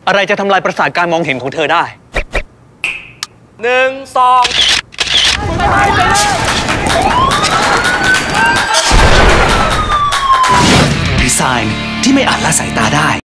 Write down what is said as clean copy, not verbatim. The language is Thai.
อะไรจะทำลายประสาทการมองเห็นของเธอได้ 1 2 ดีไซน์ที่ไม่อาจละสายตาได้